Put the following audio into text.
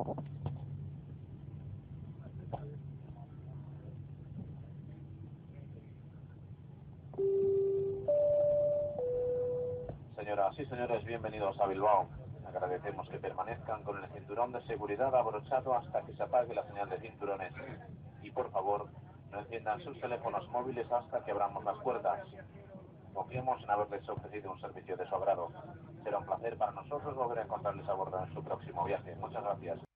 Señoras y señores, bienvenidos a Bilbao. Agradecemos que permanezcan con el cinturón de seguridad abrochado hasta que se apague la señal de cinturones. Y por favor, no enciendan sus teléfonos móviles hasta que abramos las puertas. Confiemos en haberles ofrecido un servicio de su agrado. Será un placer para nosotros volver a encontrarles a bordo en su próximo viaje. Muchas gracias.